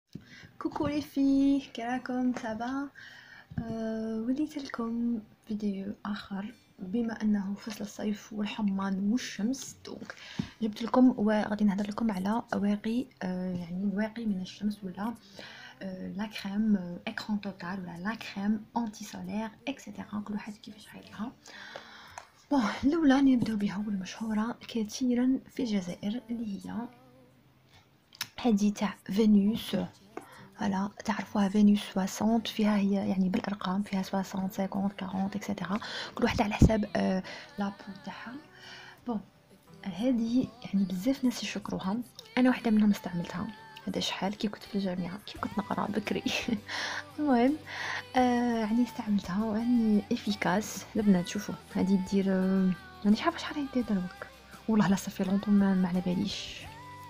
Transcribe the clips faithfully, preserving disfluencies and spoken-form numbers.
كوكو لي في كي راكم سافا. أه وليت لكم فيديو اخر بما انه فصل الصيف والحمان والشمس، دونك جبت لكم وغادي نهضر لكم على واقي، أه يعني الواقي من الشمس، ولا أه لا كريم أه اكران توتال، ولا لا كريم انتي سولير اكسيتيرا، كل واحد كيفاش حايلها. بون الاولى نبداو بها والمشهوره كثيرا في الجزائر، اللي هي هذه تاع فينوس. فوالا تعرفوها فينوس ستين، فيها هي يعني بالارقام، فيها ستين خمسين أربعين اكسيتيرا، كل وحده على حساب آه لابو تاعها. بون هذه يعني بزاف ناس يشكروها، انا واحده منهم استعملتها. هذا شحال كي كنت في الجامعه، كي كنت نقرا بكري. المهم آه يعني استعملتها، يعني افيكاس البنات. شوفوا هذه دير آه مانيش عارفه شحال هي دير دروك، والله لا صافي لونطون ما ما على باليش.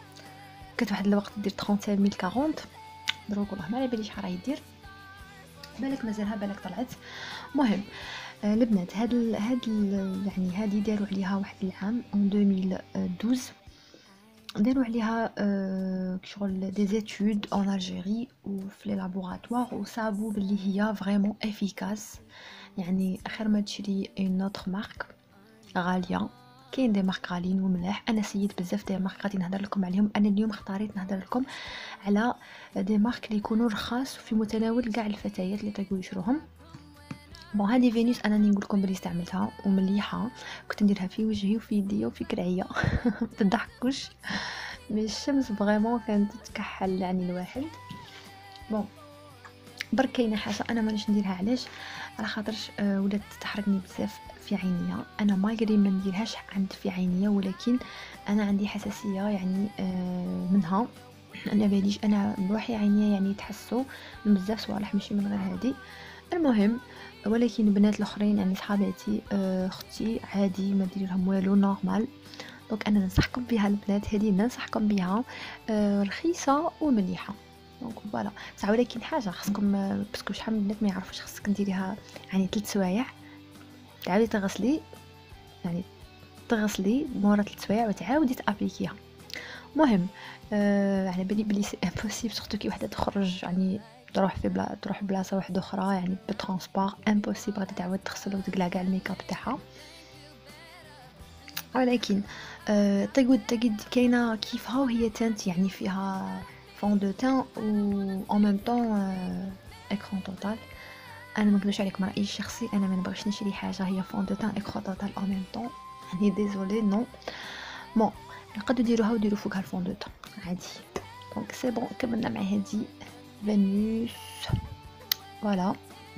كانت واحد الوقت دير خمسة آلاف أربعين، دروك والله ما على باليش شحال راهي دير، بالك مازالها بالك طلعت. مهم آه البنات هاد ال هاد ال يعني هادي داروا عليها واحد العام en ألفين واثناش، داروا عليها آه شغل دي زيتود en الجيري وفي لي لابوراتوار، وصابوا باللي هي فريمون افيكاس. يعني اخر ما تشري اون اوتر مارك غاليه، كاين دي مارك غاليين وملاح، انا سيد بزاف دي مارك غادي نهضر لكم عليهم. انا اليوم اختاريت نهضر لكم على دي مارك اللي يكونوا رخاص وفي متناول كاع الفتيات اللي طيقوا يشروهم. بون هذه فينوس انا نقول لكم بلي استعملتها ومليحه، كنت نديرها في وجهي وفي يدي وفي كرعيه. تضحكوش، مي الشمس فريمون كانت تكحل يعني الواحد. بون برك كاينه حاجه انا مانيش نديرها، علاش؟ على خاطرش آه ولات تحرقني بزاف في عينيا. انا ماغري ما نديرهاش عند في عينيا، ولكن انا عندي حساسيه يعني آه منها. انا باليش انا بروحي عينيا يعني يتحسوا من بزاف صوالح، ماشي من غير هذه. المهم ولكن البنات الاخرين يعني صحاباتي آه، اختي عادي ما دير لهم والو نورمال. دونك انا ننصحكم بها البنات، هذه ننصحكم بها آه، رخيصه ومليحه. دونك فوالا بصح ولكن حاجه خصكم آه، باسكو شحال من البنات ما يعرفوش خصك ديريها يعني ثلاث سوايع، تعاودي تغسلي، يعني تغسلي مورا ثلاث سوايع وتعاودي تابليكيها. مهم آه على بالي بلي سي امبوسيبل، سورتو كي وحده تخرج يعني تروح في بلا تروح بلاصه واحده اخرى يعني بالترونسبور، امبوسيبل غادي تعاود تغسل وتقلع كاع الميك اب تاعها. ولكن آه تقعد تقعد كاينه كيفها وهي تانت، يعني فيها فون دو تان و اون ميم طون اكرون توتال. انا ما نكذبش عليكم، رايي الشخصي انا ما نبغيش نشري حاجه هي فون دو تان اكرون توتال اون ميم طون، يعني ديزولي نو. بون نقدروا نديروها وديروا فوقها الفون دو تان عادي. دونك سي بون كملنا مع هذه فينوس. فوالا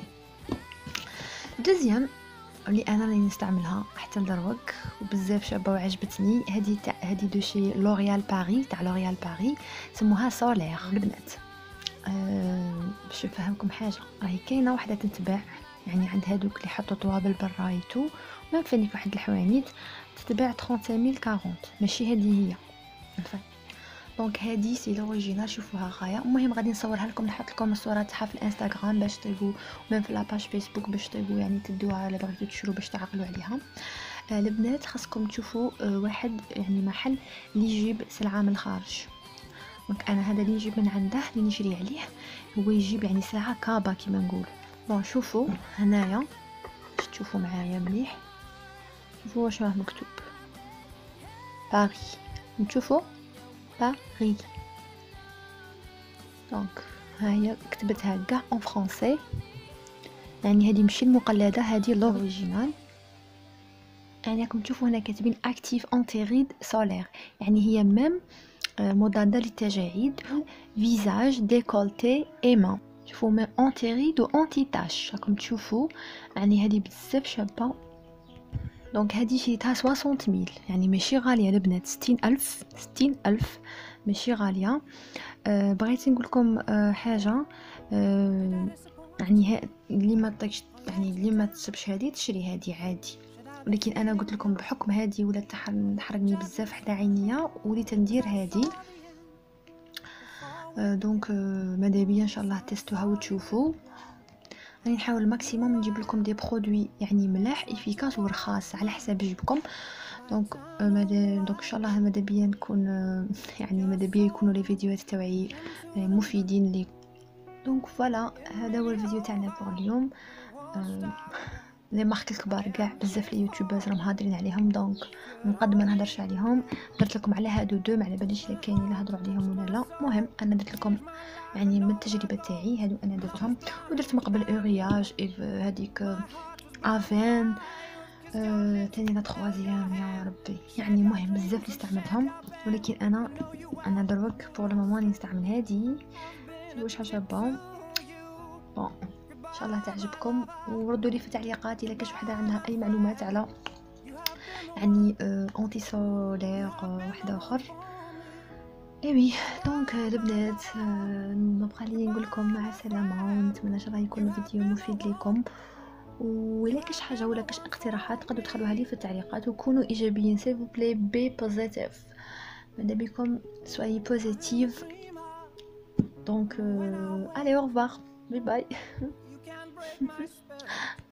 دوزيام اللي انا راني نستعملها حتى لدروك وبزاف شابه وعجبتني، هذه تاع هذه دو شي لوريال باري، تاع لوريال باري، سموها سولير البنات. أه باش نفهمكم حاجه، راهي كاينه وحده تتباع يعني عند هادوك اللي حطوا طوابل برايتو، ما فاني في واحد الحوانيت تتباع خمسين ألف أربعين، ماشي هذه هي الفا. دونك هذه سي لوريجينال، شوفوها غايه. المهم غادي نصورها لكم، نحط لكم الصوره تاعها في الانستغرام باش تيبو، ومن في لاباج فيسبوك باش تيبو يعني تدوها الا بغيتو تشرو باش تعقلوا عليها. آه البنات خاصكم تشوفوا آه واحد يعني محل اللي يجيب سلعه من الخارج. دونك انا هذا اللي يجيب من عنده اللي نشري عليه، هو يجيب يعني سلعه كابا كيما نقول. بون شوفوا هنايا باش تشوفوا معايا مليح، شوفوا واش راه مكتوب باري، نشوفوا باري. دونك ها هي كتبتها كاع اون فرونسي، يعني هذه ماشي المقلده، هذه لوريجينال. يعني راكم تشوفوا هنا كاتبين اكتيف انتي ريد سولير، يعني هي ميم مضاده للتجاعيد، فيزاج ديكولتي ايما. شوفوا ميم انتي ريد و انتي تاش، راكم تشوفوا يعني هذه بزاف شابه. دونك هذه شريتها ستين ميل، يعني ماشي غاليه البنات، ستين ألف ستين ألف ماشي غاليه. أه بغيت نقول لكم أه حاجه، أه يعني اللي ما طيقش يعني اللي ما تصبش هذه تشري هذه عادي، ولكن انا قلت لكم بحكم هذه ولا تحرقني بزاف حدا عينيا وليت ندير هذه. أه دونك أه ماذا بيا ان شاء الله تستوها وتشوفوا. راني نحاول الماكسيموم نجيب لكم دي برودوي يعني ملاح افيكاس ورخاص على حساب جيبكم. دونك ماذا دونك ان شاء الله ماذا بيا نكون يعني ماذا بيا يكونوا لي فيديوهات تاعي مفيدين لي. دونك فوالا هذا هو الفيديو تاعنا بور اليوم. لي مارك الكبار كاع بزاف لي يوتيوبرز راهم هادرين عليهم، دونك نقدر ما نهضرش عليهم. درت لكم على هادو دو، ما على باليش الا كاين اللي هضروا عليهم ولا لا. المهم انا درت لكم يعني من التجربه تاعي، هادو انا درتهم. ودرت من قبل اورياج ايف هذيك افان أه... تاني لا تخوازيام يا ربي، يعني مهم بزاف اللي استعملتهم. ولكن انا انا دروك بور لو مومون نستعمل هادي واش عجبها. بون ان شاء الله تعجبكم، وردوا لي في التعليقات الا كاش وحده عندها اي معلومات على يعني اونتي سولير واحد اخر. ايوي دونك البنات نبقى لي نقول لكم مع السلامه، ونتمنى ان شاء الله يكون الفيديو مفيد لكم. ولا كاش حاجه ولا كاش اقتراحات تقدروا تخلوها لي في التعليقات، وكونوا ايجابيين سيل فو بلاي، بي بوزيتيف، ماذا بكم سوي بوزيتيف. دونك الي او ريفوار، باي باي.